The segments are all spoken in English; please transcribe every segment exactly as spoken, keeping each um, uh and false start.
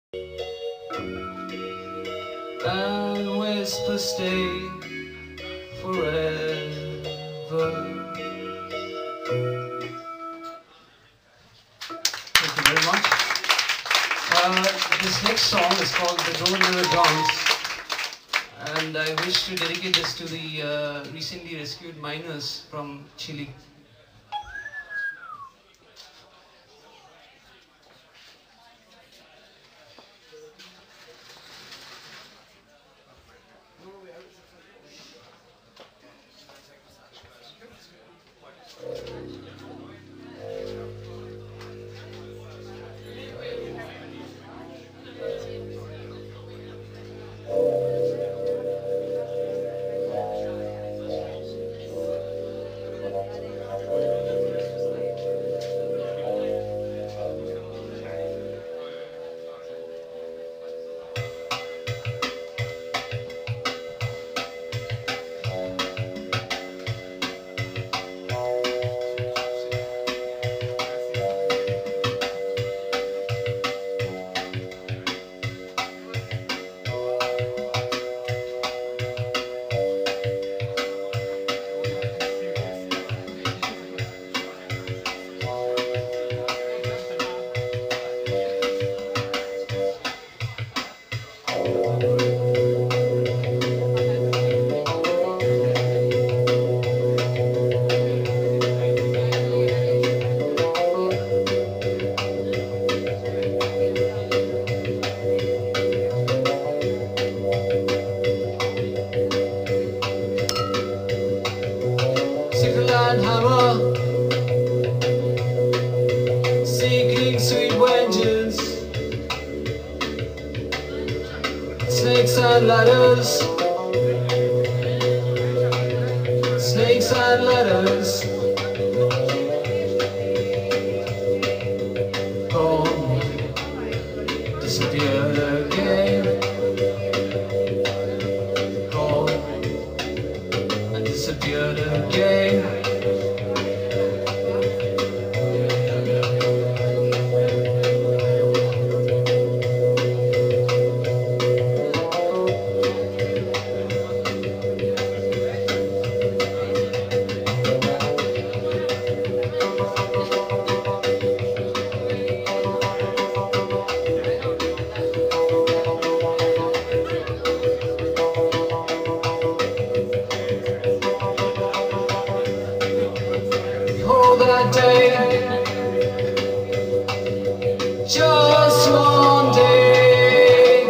and whisper stay forever. Thank you very much. Uh, this next song is called The Gold River Dance, and I wish to dedicate this to the uh, recently rescued miners from Chile. And hammer, seeking sweet vengeance, snakes and ladders, snakes and ladders, gone, disappeared again, gone, and disappeared again. That day, just one day,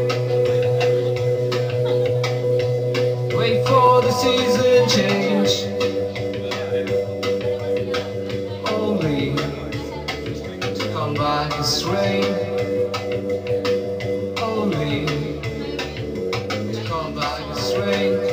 wait for the season change, only to come back as rain, only to come back as rain.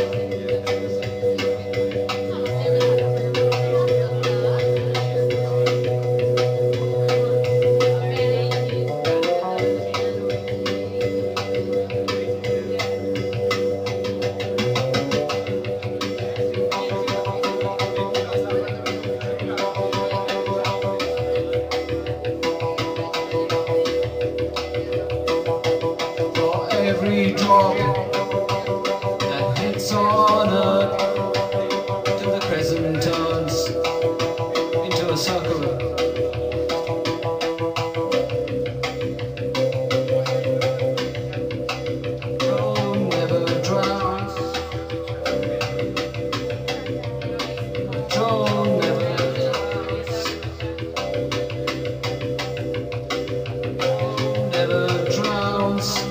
Every drop that hits on earth till the crescent turns into a circle. Drone never drowns. Drone never drowns. Never drowns.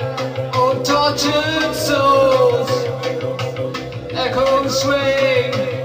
Tortured souls, echoes swing.